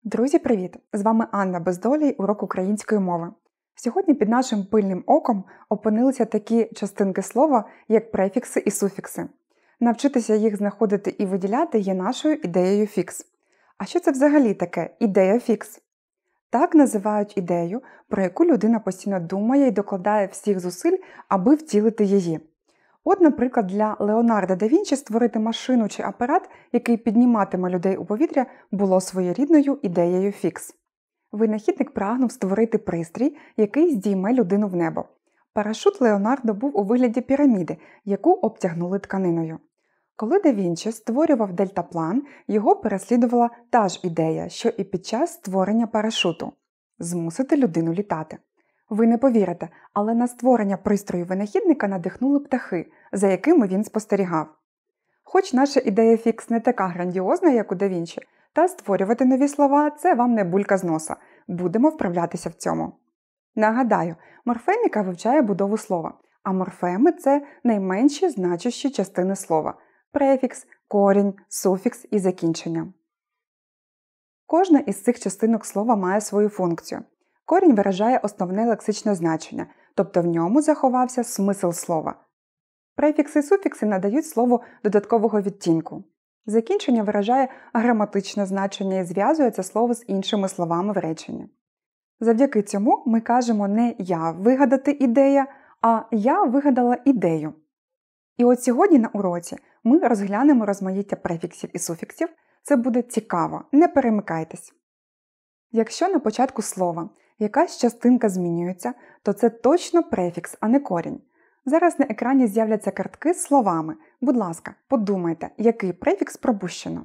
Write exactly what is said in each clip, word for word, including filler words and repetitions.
Друзі, привіт! З вами Анна Бездолій, урок української мови. Сьогодні під нашим пильним оком опинилися такі частинки слова, як префікси і суфікси. Навчитися їх знаходити і виділяти є нашою ідеєю фікс. А що це взагалі таке ідея фікс? Так називають ідею, про яку людина постійно думає і докладає всіх зусиль, аби втілити її. От, наприклад, для Леонардо да Вінчі створити машину чи апарат, який підніматиме людей у повітря, було своєрідною ідеєю фікс. Винахідник прагнув створити пристрій, який здійме людину в небо. Парашут Леонардо був у вигляді піраміди, яку обтягнули тканиною. Коли да Вінчі створював дельтаплан, його переслідувала та ж ідея, що і під час створення парашуту – змусити людину літати. Ви не повірите, але на створення пристрою винахідника надихнули птахи, за якими він спостерігав. Хоч наша ідея фікс не така грандіозна, як у да Вінчі, та створювати нові слова – це вам не булька з носа. Будемо вправлятися в цьому. Нагадаю, морфеміка вивчає будову слова, а морфеми – це найменші значущі частини слова – префікс, корінь, суфікс і закінчення. Кожна із цих частинок слова має свою функцію. Корінь виражає основне лексичне значення, тобто в ньому заховався смисл слова. Префікси і суфікси надають слову додаткового відтінку. Закінчення виражає граматичне значення і зв'язує це слово з іншими словами в реченні. Завдяки цьому ми кажемо не «я вигадати ідея», а «я вигадала ідею». І от сьогодні на уроці ми розглянемо розмаїття префіксів і суфіксів. Це буде цікаво, не перемикайтесь. Якщо на початку слова якась частинка змінюється, то це точно префікс, а не корінь. Зараз на екрані з'являться картки з словами. Будь ласка, подумайте, який префікс пропущено.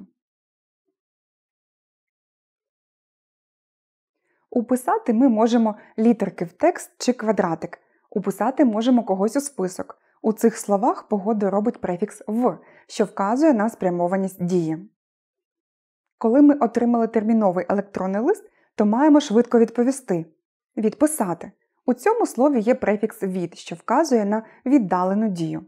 Уписати ми можемо літерки в текст чи квадратик. Уписати можемо когось у список. У цих словах погоду робить префікс «в», що вказує на спрямованість дії. Коли ми отримали терміновий електронний лист, то маємо швидко відповісти. Відписати. У цьому слові є префікс «від», що вказує на віддалену дію.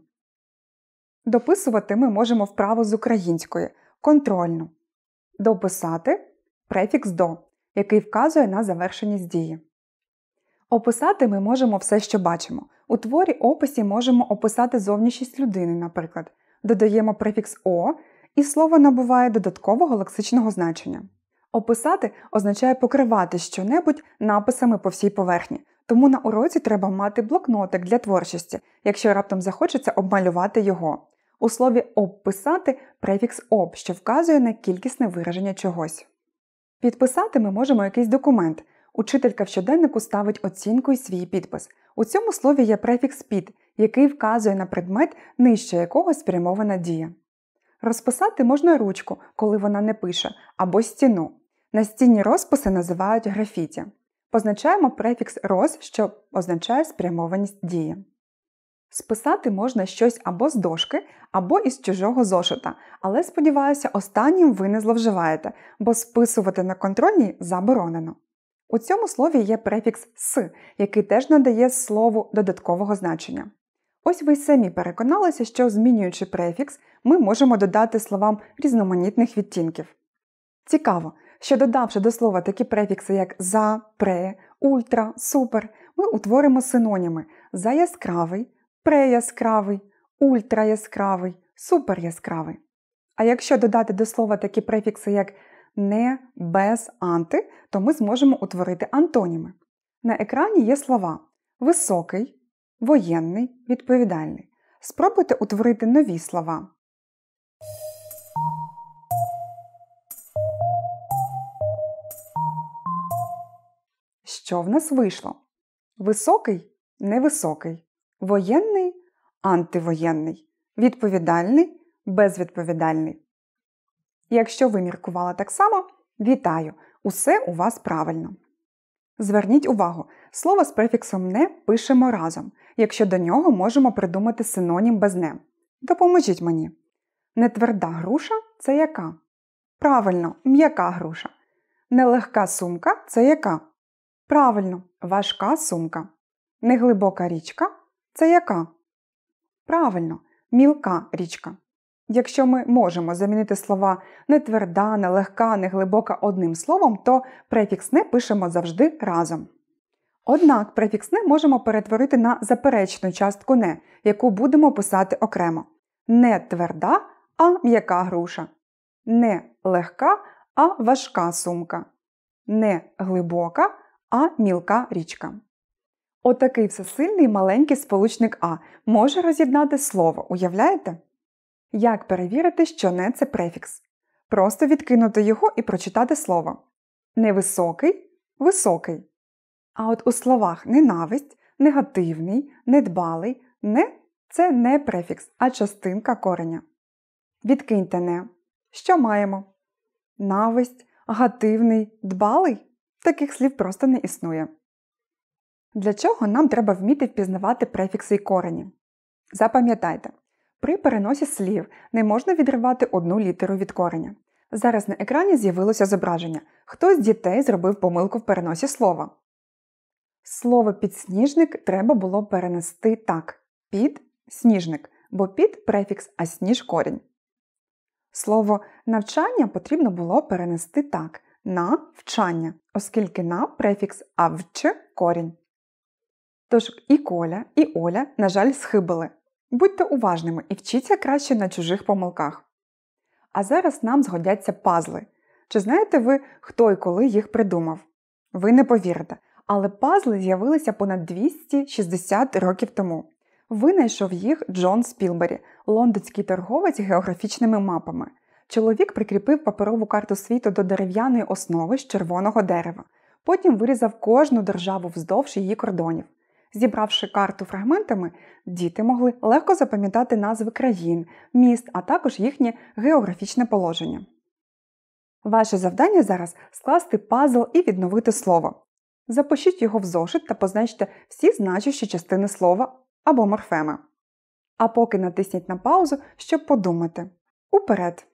Дописувати ми можемо вправу з української – контрольну. Дописати – префікс «до», який вказує на завершеність дії. Описати ми можемо все, що бачимо. У творі описі можемо описати зовнішність людини, наприклад. Додаємо префікс «о» і слово набуває додаткового лексичного значення. Описати означає покривати щонебудь написами по всій поверхні, тому на уроці треба мати блокнотик для творчості, якщо раптом захочеться обмалювати його. У слові «обписати» префікс «об», що вказує на кількісне вираження чогось. Підписати ми можемо якийсь документ. Учителька в щоденнику ставить оцінку і свій підпис. У цьому слові є префікс «під», який вказує на предмет, нижче якого спрямована дія. Розписати можна ручку, коли вона не пише, або стіну. Настінні розписи називають графіті. Позначаємо префікс «роз», що означає спрямованість дії. Списати можна щось або з дошки, або із чужого зошита, але, сподіваюся, останнім ви не зловживаєте, бо списувати на контрольній заборонено. У цьому слові є префікс «с», який теж надає слову додаткового значення. Ось ви й самі переконалися, що, змінюючи префікс, ми можемо додати словам різноманітних відтінків. Цікаво, що додавши до слова такі префікси, як «за», «пре», «ультра», «супер», ми утворимо синоніми «за яскравий», «преяскравий», «ультраяскравий», «суперяскравий». А якщо додати до слова такі префікси, як «не», «без», «анти», то ми зможемо утворити антоніми. На екрані є слова «високий», «воєнний», «відповідальний». Спробуйте утворити нові слова. Що в нас вийшло? Високий – невисокий, воєнний – антивоєнний, відповідальний – безвідповідальний. Якщо ви міркували так само, вітаю! Усе у вас правильно. Зверніть увагу, слово з префіксом «не» пишемо разом, якщо до нього можемо придумати синонім без «не». Допоможіть мені. Нетверда груша – це яка? Правильно, м'яка груша. Нелегка сумка – це яка? Правильно, важка сумка. Неглибока річка – це яка? Правильно, мілка річка. Якщо ми можемо замінити слова «не тверда», «не легка», «не глибока» одним словом, то префікс «не» пишемо завжди разом. Однак префікс «не» можемо перетворити на заперечну частку «не», яку будемо писати окремо. Не тверда, а м'яка груша. Не легка, а важка сумка. Не глибока, а мілка річка. Отакий всесильний маленький сполучник «а» може роз'єднати слово, уявляєте? Як перевірити, що «не» – це префікс? Просто відкинути його і прочитати слово. Невисокий – високий. А от у словах ненависть, негативний, недбалий, «не» – це не префікс, а частинка кореня. Відкиньте «не». Що маємо? Нависть, гативний, дбалий? Таких слів просто не існує. Для чого нам треба вміти впізнавати префікси і корені? Запам'ятайте, при переносі слів не можна відривати одну літеру від кореня. Зараз на екрані з'явилося зображення. Хто з дітей зробив помилку в переносі слова? Слово «підсніжник» треба було перенести так. Під – сніжник, бо під – префікс, а сніж – корінь. Слово «навчання» потрібно було перенести так. На – вчання, оскільки на – префікс, а вч – корінь. Тож і Коля, і Оля, на жаль, схибили. Будьте уважними і вчіться краще на чужих помилках. А зараз нам згодяться пазли. Чи знаєте ви, хто і коли їх придумав? Ви не повірите, але пазли з'явилися понад двісті шістдесят років тому. Винайшов їх Джон Спілбері, лондонський торговець географічними мапами. Чоловік прикріпив паперову карту світу до дерев'яної основи з червоного дерева. Потім вирізав кожну державу вздовж її кордонів. Зібравши карту фрагментами, діти могли легко запам'ятати назви країн, міст, а також їхнє географічне положення. Ваше завдання зараз – скласти пазл і відновити слово. Запишіть його в зошит та позначте всі значущі частини слова або морфеми. А поки натисніть на паузу, щоб подумати. Уперед!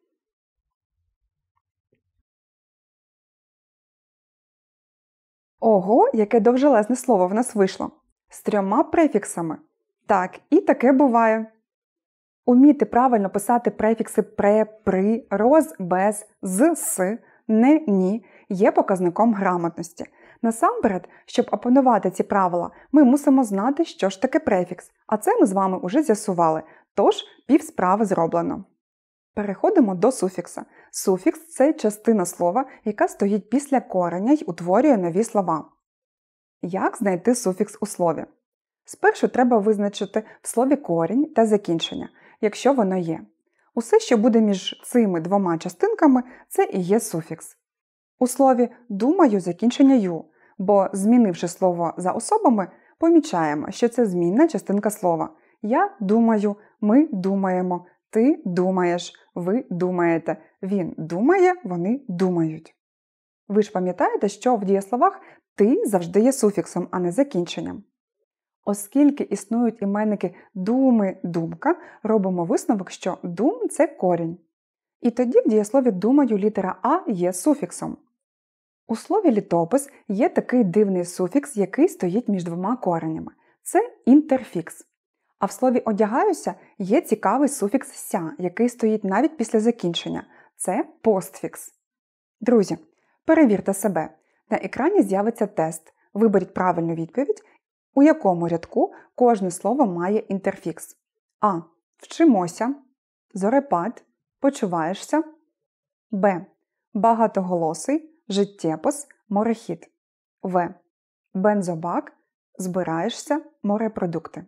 Ого, яке довжелезне слово в нас вийшло! З трьома префіксами. Так, і таке буває. Уміти правильно писати префікси пре, при, роз, без, з, с, не, ні є показником грамотності. Насамперед, щоб опанувати ці правила, ми мусимо знати, що ж таке префікс, а це ми з вами уже з'ясували, тож пів справи зроблено. Переходимо до суфікса. Суфікс – це частина слова, яка стоїть після кореня й утворює нові слова. Як знайти суфікс у слові? Спершу треба визначити в слові корінь та закінчення, якщо воно є. Усе, що буде між цими двома частинками, це і є суфікс. У слові «думаю» закінчення «ю», бо, змінивши слово за особами, помічаємо, що це змінна частинка слова. Я думаю, ми думаємо, ти думаєш, ви думаєте, він думає, вони думають. Ви ж пам'ятаєте, що в дієсловах «ти» завжди є суфіксом, а не закінченням. Оскільки існують іменники думи, думка, робимо висновок, що дум – це корінь. І тоді в дієслові думаю літера «а» є суфіксом. У слові літопис є такий дивний суфікс, який стоїть між двома коренями. Це інтерфікс. А в слові одягаюся є цікавий суфікс «ся», який стоїть навіть після закінчення. Це постфікс. Друзі, перевірте себе. На екрані з'явиться тест. Виберіть правильну відповідь, у якому рядку кожне слово має інтерфікс. А. Вчимося. Зорепад. Почуваєшся. Б. Багатоголосий. Життєпис. Морехід. В. Бензобак. Збираєшся. Морепродукти.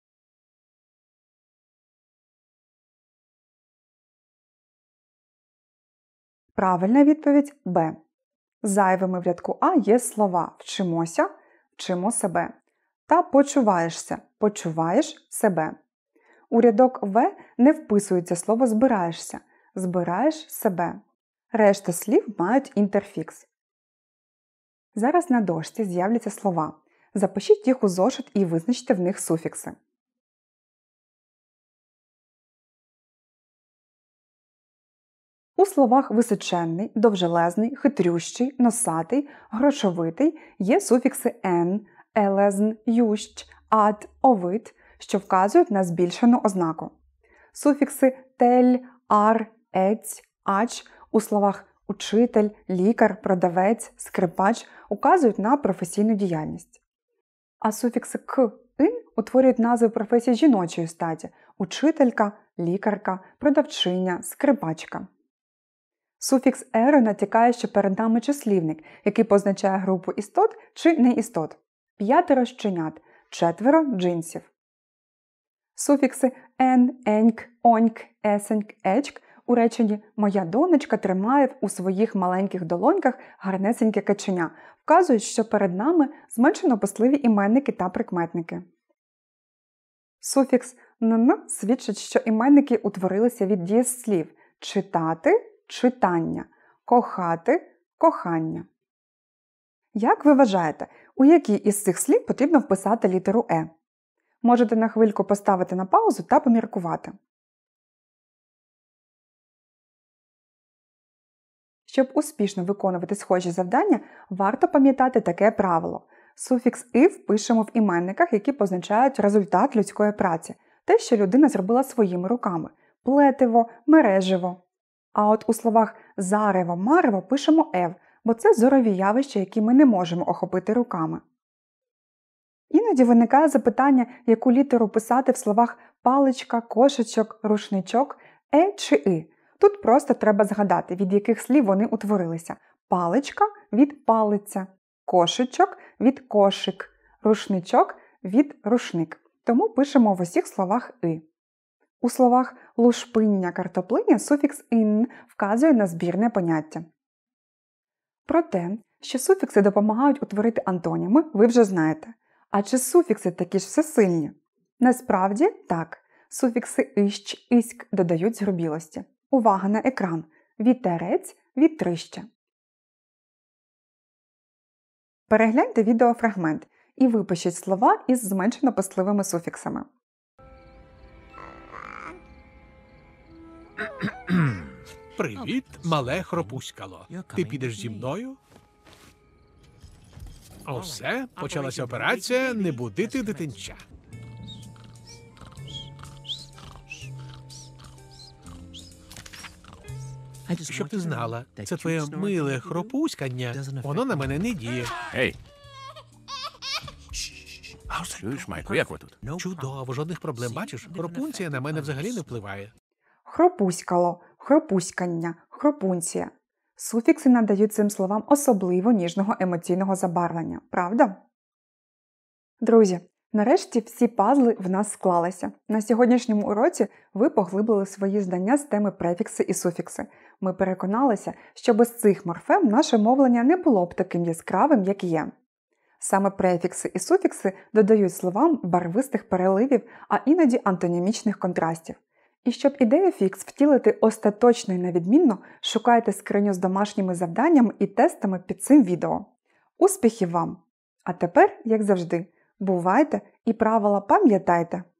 Правильна відповідь – Б. Зайвими в рядку А є слова «вчимося», «вчимо себе» та «почуваєшся», «почуваєш себе». У рядок В не вписується слово «збираєшся», «збираєш себе». Решта слів мають інтерфікс. Зараз на дошці з'являться слова. Запишіть їх у зошит і визначте в них суфікси. У словах височенний, довжелезний, хитрющий, носатий, грошовитий є суфікси «ен», «елезн», «ющ», «ад», «овид», що вказують на збільшену ознаку. Суфікси тель, ар, ець, ач у словах учитель, лікар, продавець, скрипач указують на професійну діяльність. А суфікси к, ин утворюють назви професій жіночої статі – учителька, лікарка, продавчиня, скрипачка. Суфікс «еро» натякає, що перед нами числівник, який позначає групу істот чи неістот. П'ятеро щенят, четверо джинсів. Суфікси «ен», «еньк», «оньк», «есеньк», «ечк» у реченні «моя донечка тримає у своїх маленьких долоньках гарнесеньке каченя» вказують, що перед нами зменшено писливі іменники та прикметники. Суфікс «н» свідчить, що іменники утворилися від дієслів «читати» – читання, «кохати» – кохання. Як ви вважаєте, у якій із цих слів потрібно вписати літеру «е»? Можете на хвильку поставити на паузу та поміркувати. Щоб успішно виконувати схожі завдання, варто пам'ятати таке правило. Суфікс «ив» пишемо в іменниках, які позначають результат людської праці, те, що людина зробила своїми руками – плетиво, мереживо. А от у словах «зарево», «марево» пишемо «ев», бо це зорові явища, які ми не можемо охопити руками. Іноді виникає запитання, яку літеру писати в словах «паличка», «кошечок», «рушничок», «е» чи «и». Тут просто треба згадати, від яких слів вони утворилися. Паличка – від палиця, кошечок – від кошик, рушничок – від рушник. Тому пишемо в усіх словах «и». У словах лушпиння, картоплиня суфікс «ин» вказує на збірне поняття. Про те, що суфікси допомагають утворити антоніми, ви вже знаєте. А чи суфікси такі ж всесильні? Насправді так. Суфікси «ищ», «иськ» додають згрубілості. Увага на екран! Вітерець, вітрище. Перегляньте відеофрагмент і випишіть слова із зменшено писливими суфіксами. Привіт, мале хропуськало. Ти підеш зі мною? Усе, почалася операція «Не будити дитинча». Щоб ти знала, це твоє миле хропуськання, воно на мене не діє. Гей! Чуєш, Майку, як ви тут? Чудово, жодних проблем. Бачиш, хропунція на мене взагалі не впливає. Хропуськало, хропуськання, хропунція. Суфікси надають цим словам особливо ніжного емоційного забарвлення, правда? Друзі, нарешті всі пазли в нас склалися. На сьогоднішньому уроці ви поглибили свої знання з теми префікси і суфікси. Ми переконалися, що без цих морфем наше мовлення не було б таким яскравим, як є. Саме префікси і суфікси додають словам барвистих переливів, а іноді антонімічних контрастів. І щоб ідею фікс втілити остаточно і невідмінно, шукайте скриню з домашніми завданнями і тестами під цим відео. Успіхів вам! А тепер, як завжди, бувайте і правила пам'ятайте!